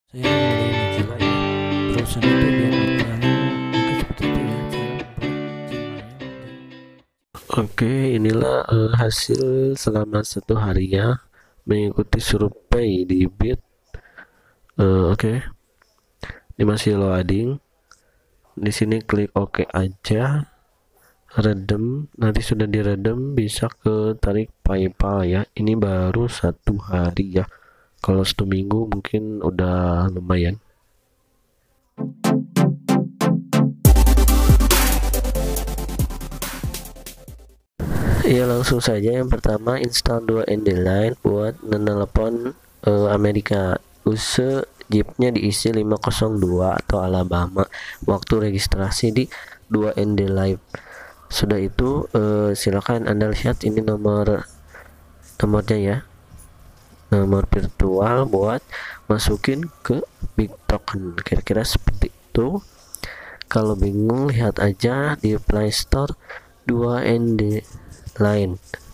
Saya mulai menjiwa ya. Berusaha itu biar netral. Mungkin seperti itu ya cara membuat Gmail. Oke, inilah hasil selama 1 hari ya mengikuti survei di Bit. Oke, ini masih loading. Di sini klik OK aja, redem. Nanti sudah diredem bisa ke tarik PayPal ya. Ini baru 1 hari ya. Kalau 1 minggu mungkin udah lumayan. Ya langsung saja yang pertama install 2ND Line buat menelepon Amerika. Use jeepnya diisi 502 atau Alabama. Waktu registrasi di 2ND Live. Sudah itu silakan Anda lihat ini nomornya ya. Nomor virtual buat masukin ke Big Token. Kira-kira seperti itu. Kalau bingung lihat aja di Play Store 2ND Line.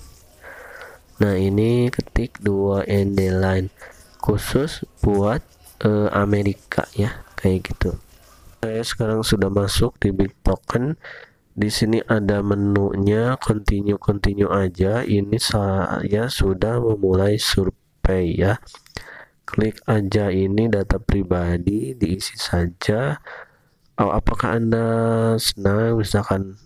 Nah ini ketik 2ND Line khusus buat Amerika ya kayak gitu. Saya sekarang sudah masuk di Big Token. Di sini ada menunya continue aja. Ini saya sudah memulai survei ya. Klik aja ini data pribadi diisi saja. Oh, apakah Anda senang misalkan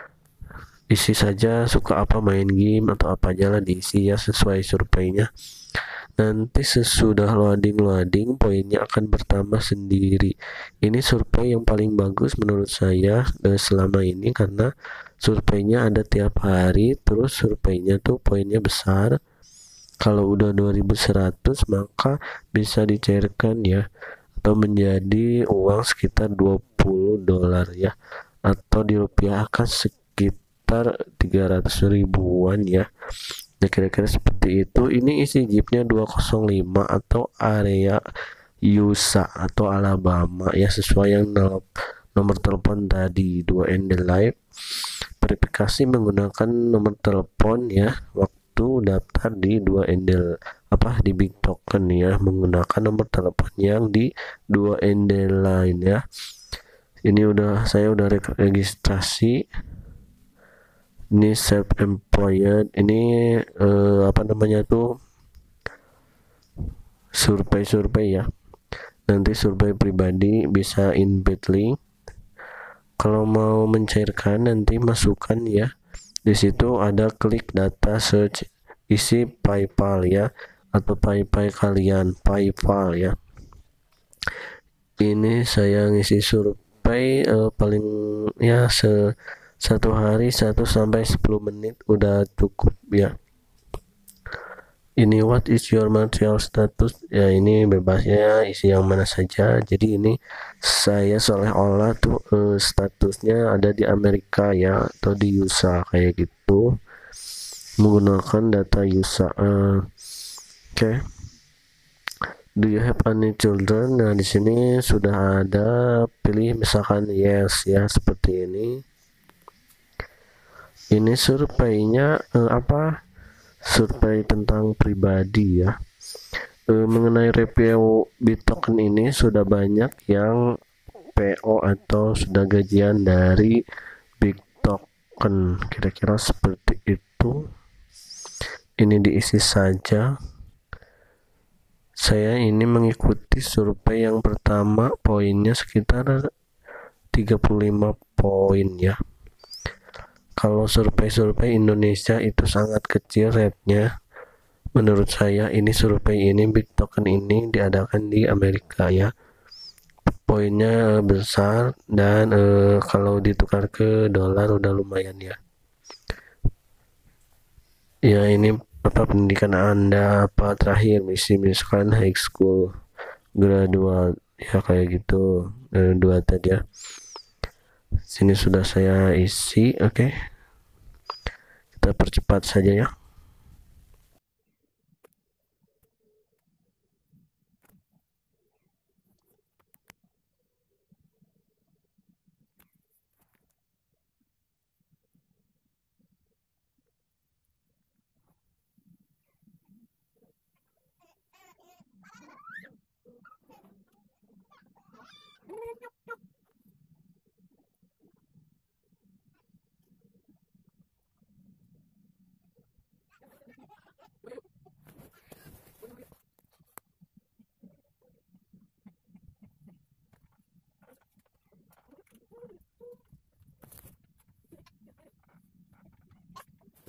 isi saja suka apa main game atau apa aja lah diisi ya sesuai surveinya. Nanti sesudah loading poinnya akan bertambah sendiri. Ini survei yang paling bagus menurut saya selama ini karena surveinya ada tiap hari, terus surveinya tuh poinnya besar. Kalau udah 2100 maka bisa dicairkan ya atau menjadi uang sekitar 20 dolar ya atau dirupiahkan sekitar 300 ribuan ya. Nah, kira-kira seperti itu. Ini isi jeepnya 205 atau area USA atau Alabama ya sesuai yang nomor telepon tadi 2ND Live. Verifikasi menggunakan nomor telepon ya waktu daftar di 2ND di Big Token ya menggunakan nomor telepon yang di 2ND Line ya. Ini saya udah registrasi. Ini self employed, ini apa namanya tuh survei ya. Nanti survei pribadi bisa invite link. Kalau mau mencairkan nanti masukkan ya. Di situ ada klik data search, isi PayPal ya atau PayPal kalian, PayPal ya. Ini saya ngisi survei paling ya 1 hari 1 sampai 10 menit udah cukup ya. Ini what is your material status ya, ini bebasnya isi yang mana saja. Jadi ini saya seolah-olah tuh statusnya ada di Amerika ya atau di USA kayak gitu menggunakan data USA. Okay. Do you have any children? Nah di sini sudah ada, pilih misalkan yes ya seperti ini. Ini surveinya survei tentang pribadi ya. Mengenai review Bittoken ini sudah banyak yang PO atau sudah gajian dari Bittoken, kira-kira seperti itu. Ini diisi saja. Saya ini mengikuti survei yang pertama, poinnya sekitar 35 poin ya. Kalau survei-survei Indonesia itu sangat kecil rate-nya. Menurut saya ini survei ini Big Token ini diadakan di Amerika ya. Poinnya besar dan kalau ditukar ke dolar udah lumayan ya. Ya ini apa pendidikan Anda apa terakhir misalkan high school, graduate ya kayak gitu. Dua tadi ya. Sini sudah saya isi, oke. Kita percepat saja ya.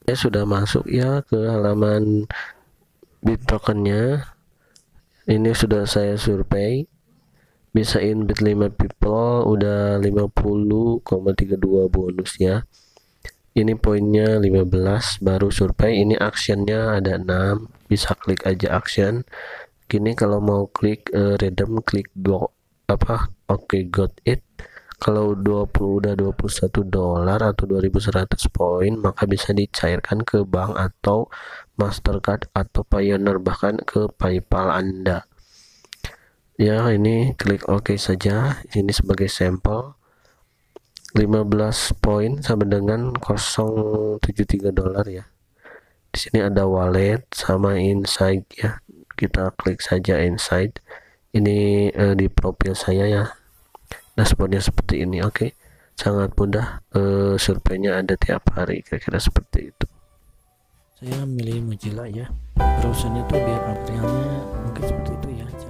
saya sudah masuk ya ke halaman Bittokennya. Ini sudah saya survei, bisa invite 5 people, udah 50,32 bonus ya. Ini poinnya 15, baru survei. Ini actionnya ada 6, bisa klik aja action. Gini kalau mau klik redeem, klik go oke, got it. Kalau udah 21 dolar atau 2100 poin, maka bisa dicairkan ke bank atau Mastercard atau Payoneer, bahkan ke PayPal Anda. Ya, ini klik oke saja. Ini sebagai sampel. 15 poin sama dengan 0,73 dolar ya. Di sini ada wallet sama inside ya. Kita klik saja inside. Ini di profil saya ya. Dashboardnya seperti ini. Oke. Sangat mudah. Surveinya ada tiap hari, kira-kira seperti itu. Saya milih Mozilla ya. Browsernya tuh biar materialnya mungkin seperti itu ya.